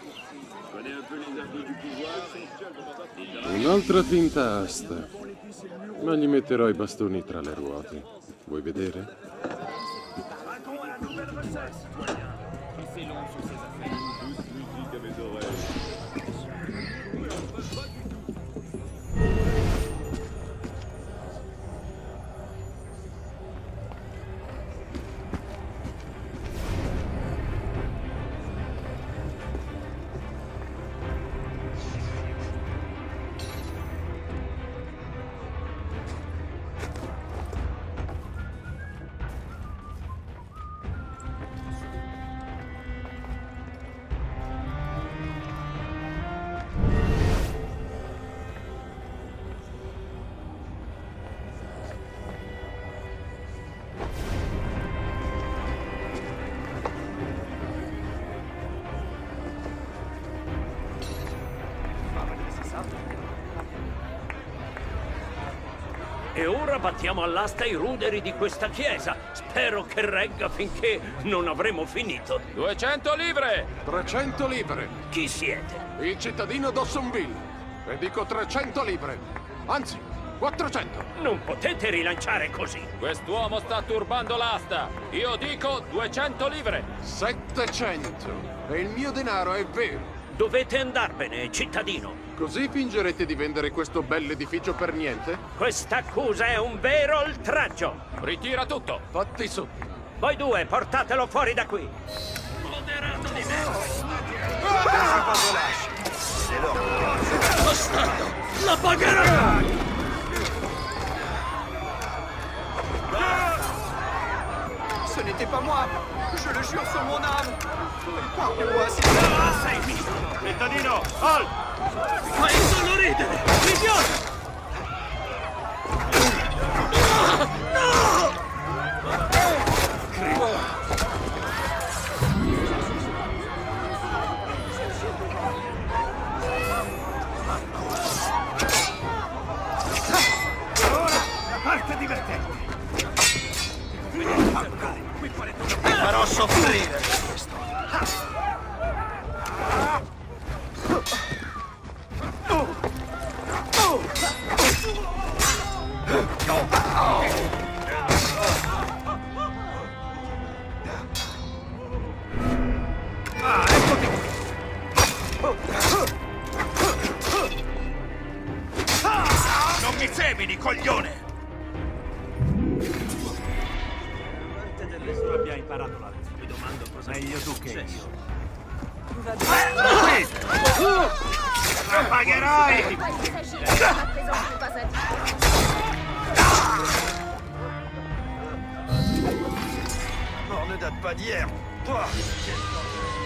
Un'altra tinta asta. Ma gli metterò i bastoni tra le ruote. Vuoi vedere? E ora battiamo all'asta i ruderi di questa chiesa. Spero che regga finché non avremo finito. 200 livre! 300 livre. Chi siete? Il cittadino Dawsonville. E dico 300 livre. Anzi, 400. Non potete rilanciare così. Quest'uomo sta turbando l'asta. Io dico 200 livre. 700. E il mio denaro è vero. Dovete andarvene, cittadino. Così fingerete di vendere questo bell'edificio per niente? Questa accusa è un vero oltraggio. Ritira tutto. Fatti su. Voi due, portatelo fuori da qui. Moderato di me. Bastardo, la pagherai! Ce n'était pas moi. Je le jure sur mon âme. Parlez-moi, Sei mio! Cittadino, halt! Fai solo ridere! Idiota! No! Ora, la parte divertente. Ti farò soffrire! Non mi semini, coglione! Quante delle sue abbia imparato la lezione? Mi domando cosa meglio tu che io. La pagherai! Mort ne date pas d'hier. Toi,